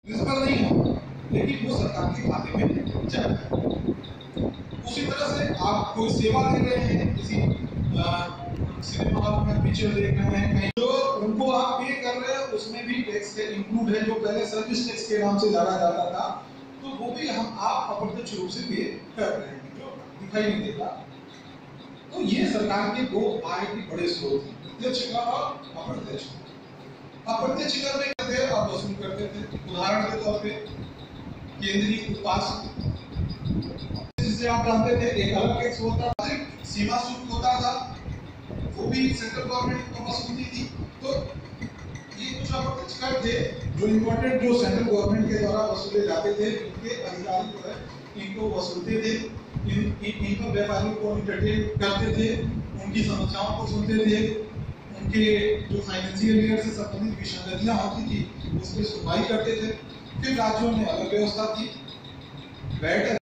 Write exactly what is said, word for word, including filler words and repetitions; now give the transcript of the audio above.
Principal नहीं होता, लेकिन वो सरकार के खाते में जाता है। उसी तरह से आप कोई सेवा दे रहे हैं, किसी सिनेमा हॉल में पिक्चर देख रहे हैं, कहीं जो उनको आप पे कर रहे हैं उसमें भी टैक्स के इंक्लूड है, जो पहले सर्विस टैक्स के नाम से जाना जाता था, तो वो भी हम आप अप्रत्यक्ष रूप से पे कर रहे हैं, जो दिखाई नहीं देता। तो ये सरकार के दो आय के बड़े स्रोत हैं, प्रत्यक्ष कर और अप्रत्यक्ष कर। अप्रत्यक्ष कर में थे और वसूल करते थे। उदाहरण के तौर पे केंद्रीय उत्पाद जिसे आप जानते थे, एक अलग टैक्स होता था, सीमा शुल्क होता था, वो भी सेंट्रल गवर्नमेंट को वसूलती थी। तो ये कुछ अप्रत्यक्ष कर थे जो इम्पोर्टेंट, जो सेंट्रल गवर्नमेंट के द्वारा वसूले जाते थे, उनके अधिकारी जो है इनको वसूलते थे, इन इन पर व्यापारियों को इंटरटेन करते थे, उनकी समस्याओं को सुनते थे, उनके जो फाइनेंशियल ईयर से संबंधित विसंगतियां होती थी उस पर सुनवाई करते थे। फिर राज्यों ने अलग व्यवस्था की, वैट